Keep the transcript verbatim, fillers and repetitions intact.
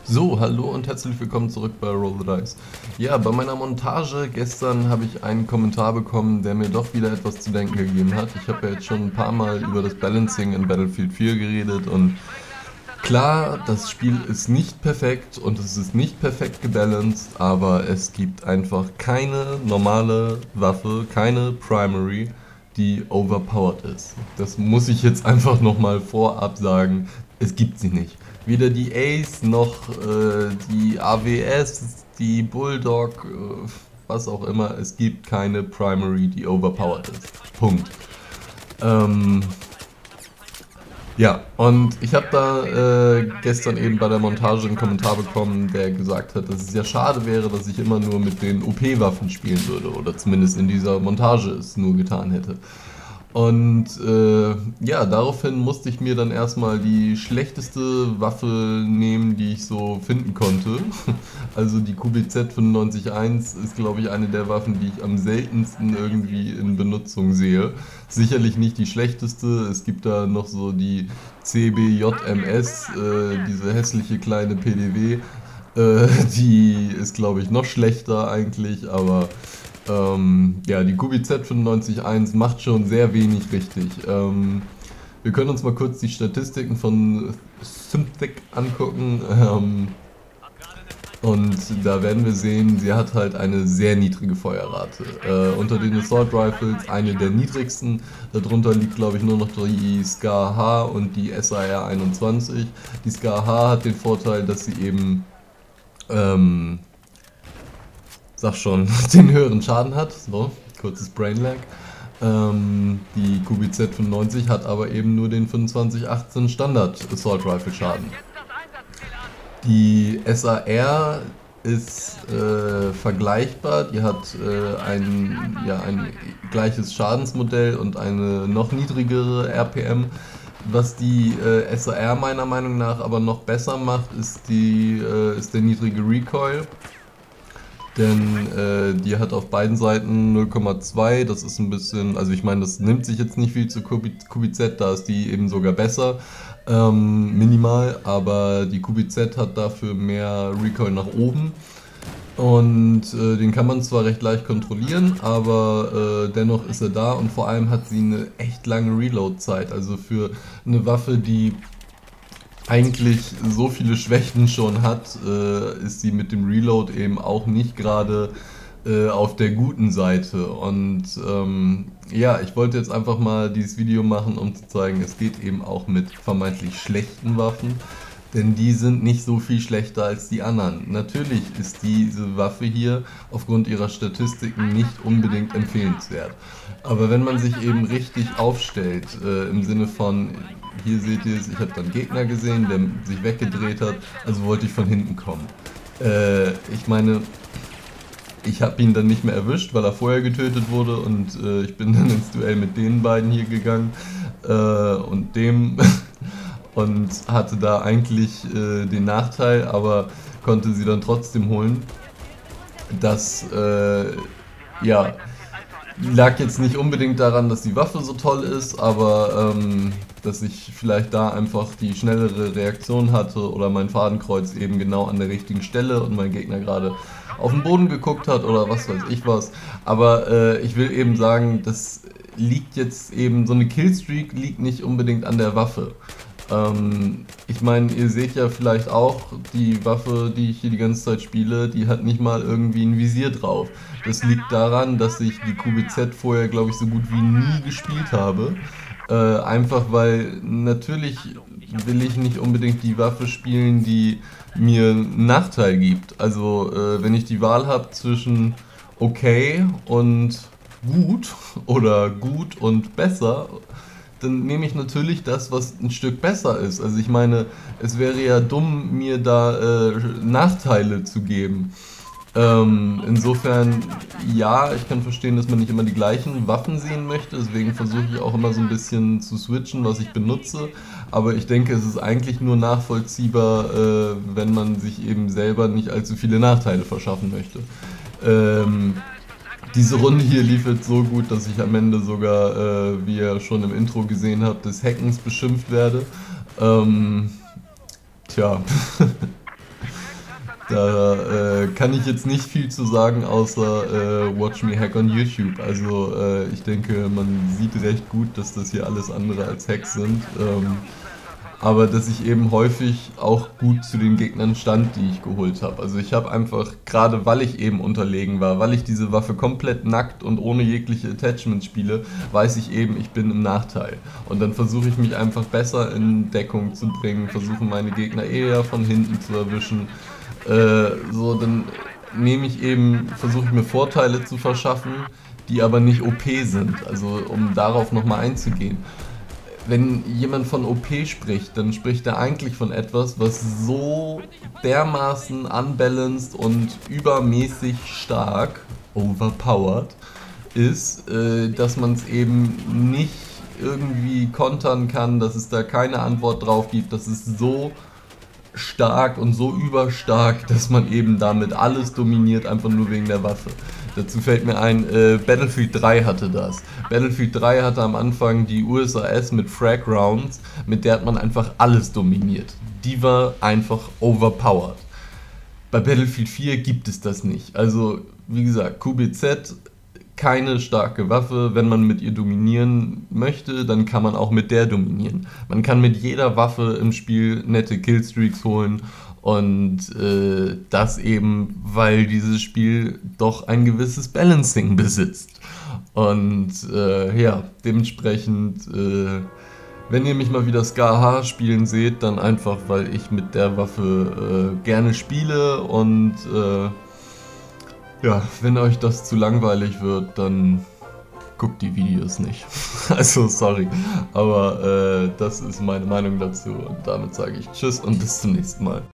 So, hallo und herzlich willkommen zurück bei Roll the Dice. Ja, bei meiner Montage gestern habe ich einen Kommentar bekommen, der mir doch wieder etwas zu denken gegeben hat. Ich habe ja jetzt schon ein paar Mal über das Balancing in Battlefield vier geredet und klar, das Spiel ist nicht perfekt und es ist nicht perfekt gebalanced, aber es gibt einfach keine normale Waffe, keine Primary, die overpowered ist. Das muss ich jetzt einfach nochmal vorab sagen, es gibt sie nicht. Weder die Ace noch äh, die A W S, die Bulldog, äh, was auch immer, es gibt keine Primary, die overpowered ist. Punkt. Ähm, ja, und ich habe da äh, gestern eben bei der Montage einen Kommentar bekommen, der gesagt hat, dass es ja schade wäre, dass ich immer nur mit den O P-Waffen spielen würde oder zumindest in dieser Montage es nur getan hätte. Und äh, ja, daraufhin musste ich mir dann erstmal die schlechteste Waffe nehmen, die ich so finden konnte. Also die Q B Z fünfundneunzig eins ist, glaube ich, eine der Waffen, die ich am seltensten irgendwie in Benutzung sehe. Sicherlich nicht die schlechteste, es gibt da noch so die C B J M S, äh, diese hässliche kleine P D W. Äh, die ist, glaube ich, noch schlechter eigentlich, aber ähm, ja, die Q B Z fünfundneunzig eins macht schon sehr wenig richtig. Ähm, wir können uns mal kurz die Statistiken von Synthic angucken. Ähm, und da werden wir sehen, sie hat halt eine sehr niedrige Feuerrate. Äh, unter den Assault Rifles eine der niedrigsten. Darunter liegt, glaube ich, nur noch die SCAR H und die S A R einundzwanzig. Die SCAR H hat den Vorteil, dass sie eben ähm, sag schon, den höheren Schaden hat. So, kurzes Brainlag. Ähm, die Q B Z fünfundneunzig hat aber eben nur den fünfundzwanzig achtzehn Standard Assault Rifle Schaden. Die S A R ist äh, vergleichbar, die hat äh, ein, ja, ein gleiches Schadensmodell und eine noch niedrigere R P M. Was die äh, S A R meiner Meinung nach aber noch besser macht, ist, die, äh, ist der niedrige Recoil. Denn äh, die hat auf beiden Seiten null Komma zwei, das ist ein bisschen, also ich meine, das nimmt sich jetzt nicht viel zu Q B Z, da ist die eben sogar besser, ähm, minimal, aber die Q B Z hat dafür mehr Recoil nach oben und äh, den kann man zwar recht leicht kontrollieren, aber äh, dennoch ist er da und vor allem hat sie eine echt lange Reload-Zeit, also für eine Waffe, die eigentlich so viele Schwächen schon hat, äh, ist sie mit dem Reload eben auch nicht gerade äh, auf der guten Seite. Und ähm, ja, ich wollte jetzt einfach mal dieses Video machen, um zu zeigen, es geht eben auch mit vermeintlich schlechten Waffen. Denn die sind nicht so viel schlechter als die anderen. Natürlich ist diese Waffe hier aufgrund ihrer Statistiken nicht unbedingt empfehlenswert. Aber wenn man sich eben richtig aufstellt, äh, im Sinne von, hier seht ihr es, ich habe dann einen Gegner gesehen, der sich weggedreht hat, also wollte ich von hinten kommen. Äh, ich meine, ich habe ihn dann nicht mehr erwischt, weil er vorher getötet wurde und äh, ich bin dann ins Duell mit den beiden hier gegangen äh, und dem und hatte da eigentlich äh, den Nachteil, aber konnte sie dann trotzdem holen. Das äh, ja, lag jetzt nicht unbedingt daran, dass die Waffe so toll ist, aber ähm, dass ich vielleicht da einfach die schnellere Reaktion hatte oder mein Fadenkreuz eben genau an der richtigen Stelle und mein Gegner gerade auf den Boden geguckt hat oder was weiß ich was. Aber äh, ich will eben sagen, das liegt jetzt eben, so eine Killstreak liegt nicht unbedingt an der Waffe. Ähm, ich meine, ihr seht ja vielleicht auch, die Waffe, die ich hier die ganze Zeit spiele, die hat nicht mal irgendwie ein Visier drauf. Das liegt daran, dass ich die Q B Z vorher, glaube ich, so gut wie nie gespielt habe. Äh, einfach weil natürlich will ich nicht unbedingt die Waffe spielen, die mir einen Nachteil gibt. Also äh, wenn ich die Wahl habe zwischen okay und gut oder gut und besser, dann nehme ich natürlich das, was ein Stück besser ist. Also ich meine, es wäre ja dumm, mir da äh, Nachteile zu geben. Ähm, insofern, ja, ich kann verstehen, dass man nicht immer die gleichen Waffen sehen möchte, deswegen versuche ich auch immer so ein bisschen zu switchen, was ich benutze. Aber ich denke, es ist eigentlich nur nachvollziehbar, äh, wenn man sich eben selber nicht allzu viele Nachteile verschaffen möchte. Ähm, Diese Runde hier lief jetzt so gut, dass ich am Ende sogar, äh, wie ihr schon im Intro gesehen habt, des Hackens beschimpft werde. Ähm, tja. Da äh, kann ich jetzt nicht viel zu sagen, außer äh, Watch Me Hack on YouTube. Also äh, ich denke, man sieht recht gut, dass das hier alles andere als Hacks sind. Ähm, aber dass ich eben häufig auch gut zu den Gegnern stand, die ich geholt habe. Also ich habe einfach, gerade weil ich eben unterlegen war, weil ich diese Waffe komplett nackt und ohne jegliche Attachments spiele, weiß ich eben, ich bin im Nachteil. Und dann versuche ich mich einfach besser in Deckung zu bringen, versuche meine Gegner eher von hinten zu erwischen. Äh, so, dann nehme ich eben, versuche ich mir Vorteile zu verschaffen, die aber nicht O P sind. Also um darauf nochmal einzugehen. Wenn jemand von O P spricht, dann spricht er eigentlich von etwas, was so dermaßen unbalanced und übermäßig stark, overpowered, ist, äh, dass man es eben nicht irgendwie kontern kann, dass es da keine Antwort drauf gibt, dass es so stark und so überstark, dass man eben damit alles dominiert, einfach nur wegen der Waffe. Dazu fällt mir ein, äh, Battlefield drei hatte das. Battlefield drei hatte am Anfang die U S A S mit Frag Rounds, mit der hat man einfach alles dominiert. Die war einfach overpowered. Bei Battlefield vier gibt es das nicht. Also, wie gesagt, Q B Z, keine starke Waffe. Wenn man mit ihr dominieren möchte, dann kann man auch mit der dominieren. Man kann mit jeder Waffe im Spiel nette Killstreaks holen und äh, das eben, weil dieses Spiel doch ein gewisses Balancing besitzt. Und äh, ja, dementsprechend, äh, wenn ihr mich mal wieder Scar H spielen seht, dann einfach, weil ich mit der Waffe äh, gerne spiele und äh, ja, wenn euch das zu langweilig wird, dann guckt die Videos nicht. Also sorry, aber äh, das ist meine Meinung dazu und damit sage ich Tschüss und bis zum nächsten Mal.